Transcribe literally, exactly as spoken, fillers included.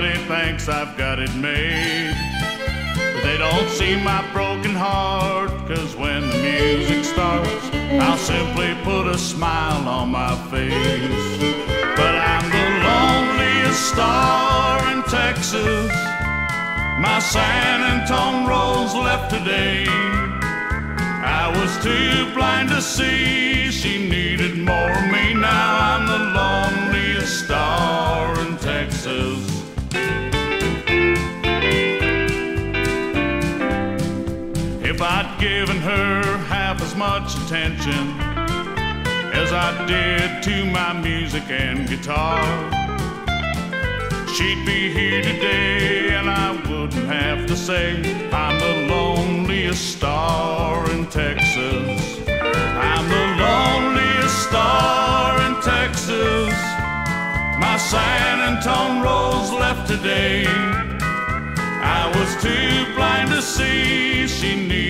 Everybody thinks I've got it made, but they don't see my broken heart, 'cause when the music starts, I'll simply put a smile on my face. But I'm the loneliest star in Texas. My San Antone rose left today. I was too blind to see she needed more of me. Now I'm the loneliest star in Texas. If I'd given her half as much attention as I did to my music and guitar, she'd be here today, and I wouldn't have to say I'm the loneliest star in Texas. I'm the loneliest star in Texas. My San Antone rose left today. I was too blind to see she needed